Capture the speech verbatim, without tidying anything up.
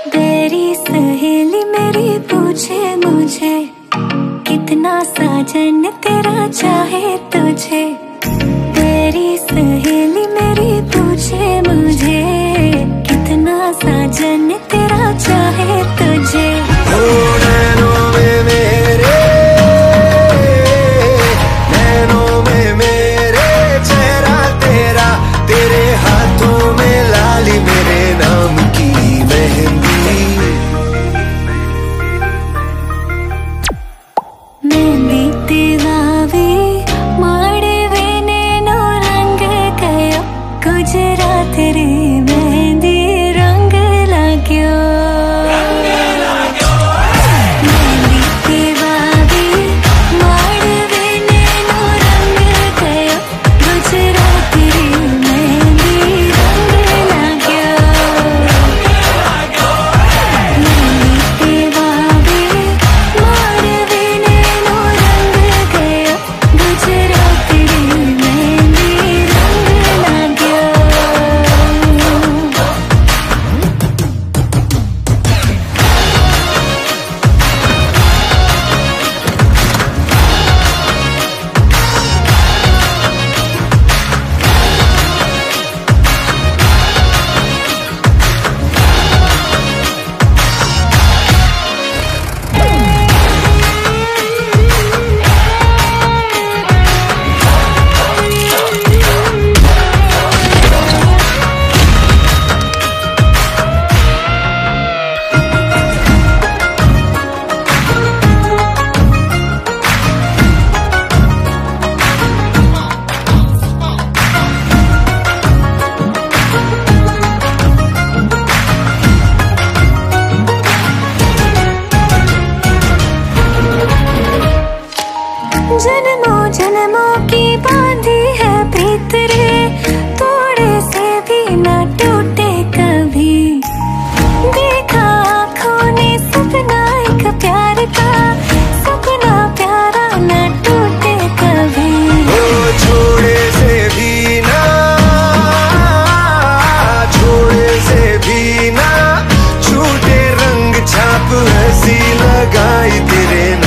तेरी सहेली मेरी पूछे मुझे, कितना साजन तेरा चाहे तुझे। तेरी सहेली मेरी पूछे मुझे, कितना साजन तेरा चाहे तुझे। गुजरात रे मेहंदी रंग लाग्यो, मेहंदी ते वावी माड़वे नैनो रंग गयो। गुजरात रे मेहंदी रंग लाग्यो, मेहंदी ते वावी माड़वे नैनो रंग गयो। गुजरात रे मेहंदी रंग लाग्यो। जन्मों जन्मों की बांधी है प्रीत रे, थोड़े से भी न टूटे कभी। देखा आँखों ने सपना एक प्यार का, सपना प्यारा न टूटे कभी। ओ छोड़े से भी ना, छोड़े से भी ना छूटे रंग छाप ऐसी लगाई तेरे